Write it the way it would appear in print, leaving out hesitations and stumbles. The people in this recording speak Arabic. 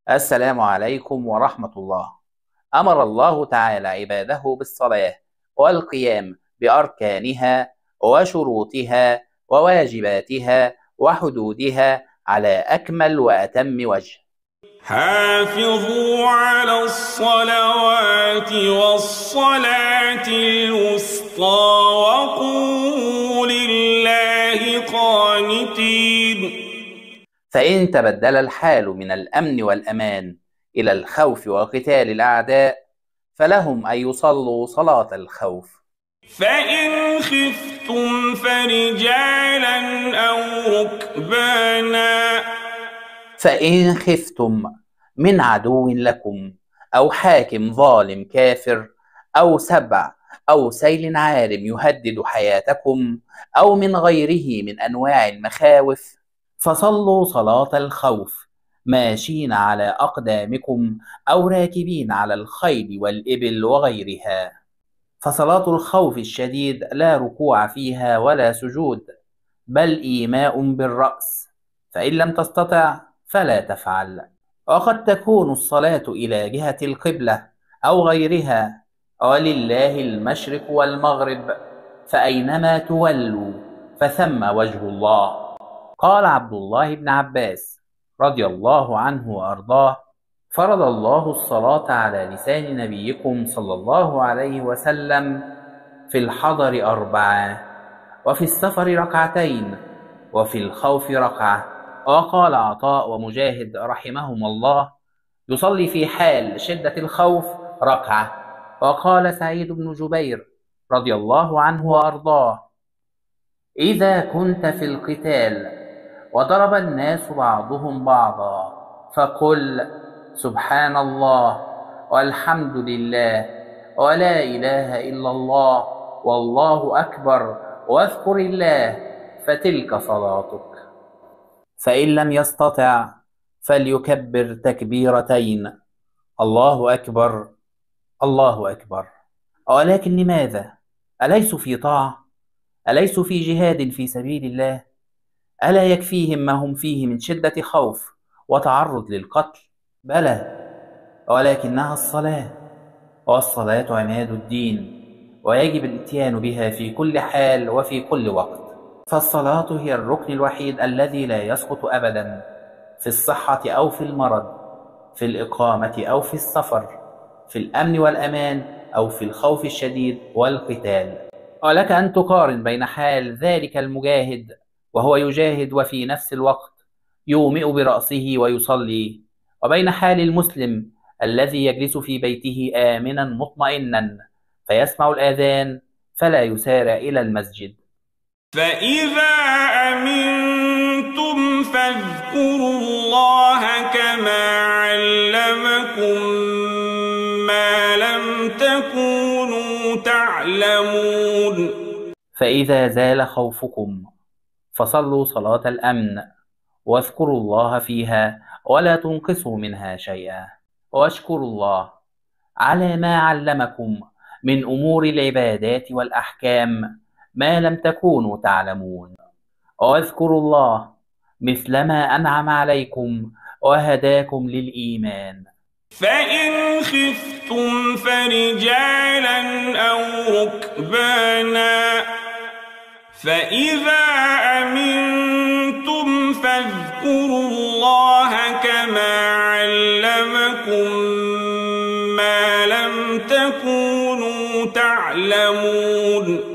السلام عليكم ورحمة الله. أمر الله تعالى عباده بالصلاة والقيام بأركانها وشروطها وواجباتها وحدودها على أكمل وأتم وجه. حافظوا على الصلوات والصلاة الوسطى وقوموا لله قانتين. فإن تبدل الحال من الأمن والأمان إلى الخوف وقتال الأعداء فلهم أن يصلوا صلاة الخوف. فإن خفتم فرجالا أو ركبانا. فإن خفتم من عدو لكم أو حاكم ظالم كافر أو سبع أو سيل عارم يهدد حياتكم أو من غيره من أنواع المخاوف فصلوا صلاة الخوف ماشين على أقدامكم أو راكبين على الخيل والإبل وغيرها. فصلاة الخوف الشديد لا ركوع فيها ولا سجود، بل إيماء بالرأس، فإن لم تستطع فلا تفعل. وقد تكون الصلاة إلى جهة القبلة أو غيرها، ولله المشرق والمغرب، فأينما تولوا فثم وجه الله. قال عبد الله بن عباس رضي الله عنه وأرضاه: فرض الله الصلاة على لسان نبيكم صلى الله عليه وسلم في الحضر 4، وفي السفر 2، وفي الخوف 1. وقال عطاء ومجاهد رحمهم الله: يصلي في حال شدة الخوف 1. وقال سعيد بن جبير رضي الله عنه وأرضاه: إذا كنت في القتال وضرب الناس بعضهم بعضا فقل سبحان الله والحمد لله ولا إله إلا الله والله أكبر واذكر الله، فتلك صلاتك. فإن لم يستطع فليكبر تكبيرتين: الله أكبر الله أكبر. ولكن لماذا؟ أليسوا في طاعة؟ أليسوا في جهاد في سبيل الله؟ ألا يكفيهم ما هم فيه من شدة خوف وتعرض للقتل؟ بلى، ولكنها الصلاة، والصلاة عماد الدين، ويجب الاتيان بها في كل حال وفي كل وقت. فالصلاة هي الركن الوحيد الذي لا يسقط أبدا، في الصحة أو في المرض، في الإقامة أو في السفر، في الأمن والأمان أو في الخوف الشديد والقتال. ولك أن تقارن بين حال ذلك المجاهد وهو يجاهد وفي نفس الوقت يومئ برأسه ويصلي، وبين حال المسلم الذي يجلس في بيته آمنا مطمئنا فيسمع الآذان فلا يسارع إلى المسجد. فإذا أمنتم فاذكروا الله كما علمكم ما لم تكونوا تعلمون. فإذا زال خوفكم فصلوا صلاة الأمن واذكروا الله فيها ولا تنقصوا منها شيئا، واشكروا الله على ما علمكم من أمور العبادات والأحكام ما لم تكونوا تعلمون، واذكروا الله مثلما أنعم عليكم وهداكم للإيمان. فإن خفتم فرجالا أو ركبانا. فإذا أمنتم فاذكروا الله كما علمكم ما لم تكونوا تعلمون.